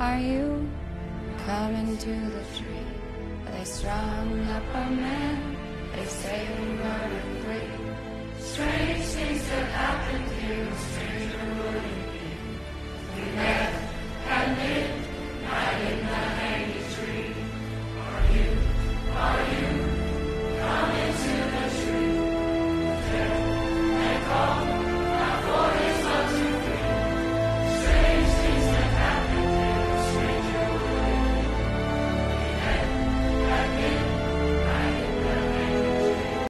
Are you coming to the tree? They strung up a man, they say we're free.